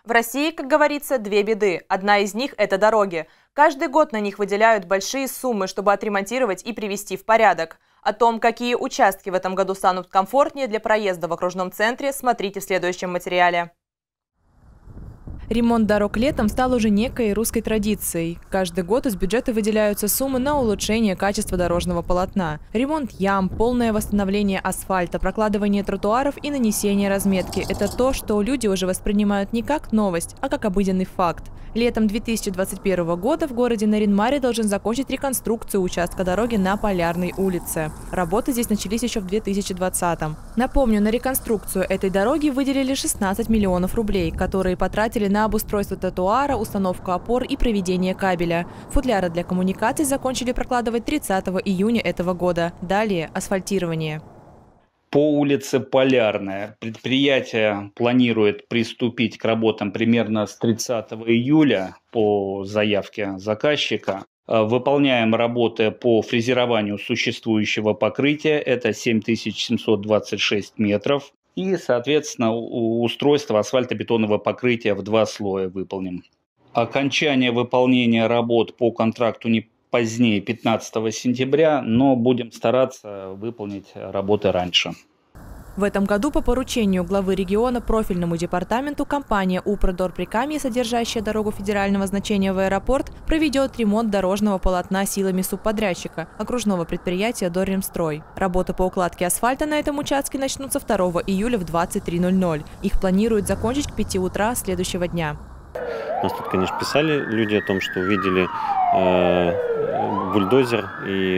В России, как говорится, две беды. Одна из них – это дороги. Каждый год на них выделяют большие суммы, чтобы отремонтировать и привести в порядок. О том, какие участки в этом году станут комфортнее для проезда в окружном центре, смотрите в следующем материале. Ремонт дорог летом стал уже некой русской традицией. Каждый год из бюджета выделяются суммы на улучшение качества дорожного полотна. Ремонт ям, полное восстановление асфальта, прокладывание тротуаров и нанесение разметки – это то, что люди уже воспринимают не как новость, а как обыденный факт. Летом 2021 года в городе Нарьян-Маре должен закончить реконструкцию участка дороги на Полярной улице. Работы здесь начались еще в 2020-м. Напомню, на реконструкцию этой дороги выделили 16 миллионов рублей, которые потратили на обустройство тротуара, установку опор и проведение кабеля. Футляры для коммуникаций закончили прокладывать 30 июня этого года. Далее – асфальтирование. По улице Полярная предприятие планирует приступить к работам примерно с 30 июля по заявке заказчика. Выполняем работы по фрезерованию существующего покрытия, это 7726 метров. И, соответственно, устройство асфальтобетонного покрытия в 2 слоя выполним. Окончание выполнения работ по контракту не позднее 15 сентября, но будем стараться выполнить работы раньше. В этом году по поручению главы региона профильному департаменту компания «Упродор-Прикамье», содержащая дорогу федерального значения в аэропорт, проведет ремонт дорожного полотна силами субподрядчика – окружного предприятия «Дорремстрой». Работы по укладке асфальта на этом участке начнутся 2 июля в 23:00. Их планируют закончить к 5 утра следующего дня. Нас тут, конечно, писали люди о том, что увидели бульдозер и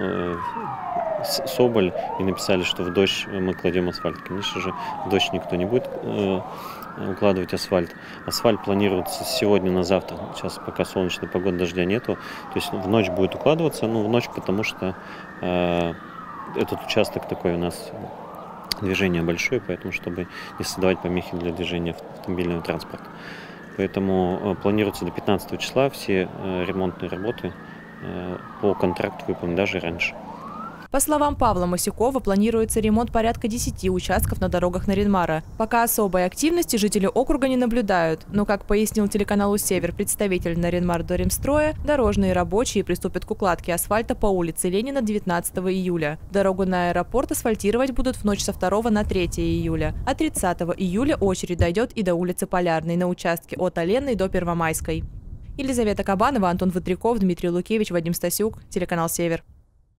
соболь, и написали, что в дождь мы кладем асфальт. Конечно же, в дождь никто не будет укладывать асфальт. Асфальт планируется сегодня на завтра. Сейчас пока солнечная погода, дождя нету. То есть в ночь будет укладываться, в ночь, потому что этот участок такой у нас движение большое, поэтому чтобы не создавать помехи для движения автомобильного транспорта. Поэтому планируется до 15 числа все ремонтные работы по контракту выполнены даже раньше. По словам Павла Масюкова, планируется ремонт порядка 10 участков на дорогах Нарьян-Мара. Пока особой активности жители округа не наблюдают. Но, как пояснил телеканалу «Север» представитель Нарьян-Мар Дорремстроя, дорожные рабочие приступят к укладке асфальта по улице Ленина 19 июля. Дорогу на аэропорт асфальтировать будут в ночь со 2 на 3 июля. А 30 июля очередь дойдет и до улицы Полярной на участке от Оленной до Первомайской. Елизавета Кабанова, Антон Выдряков, Дмитрий Лукевич, Вадим Стасюк, телеканал «Север».